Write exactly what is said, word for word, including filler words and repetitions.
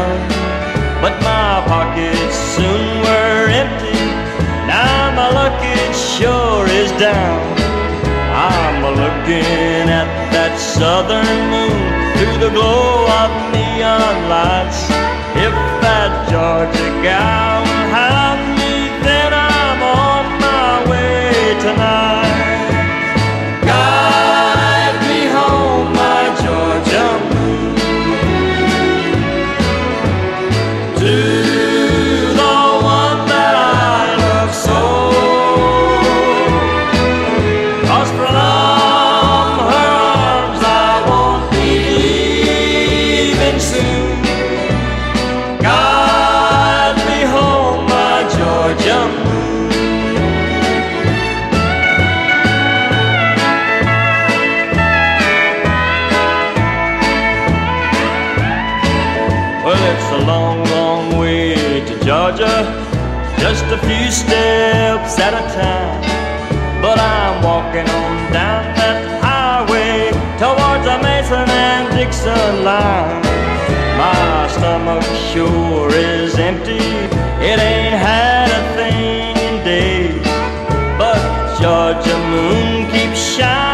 town. But my pockets soon were empty. Now my luck it sure is down. I'm a-looking at that southern moon through the glow of neon lights. If that Georgia gal will have me, then I'm on my way tonight. Guide me home, my Georgia moon, to the one that I love so. 'Cause from her arms I won't be leaving soon. Guide me home, my Georgia moon. Well, it's a long, long way to Georgia, just a few steps at a time. But I'm walking on down that highway towards the Mason and Dixon line. My stomach sure is empty, it ain't had a thing in days. But Georgia moon keeps shining.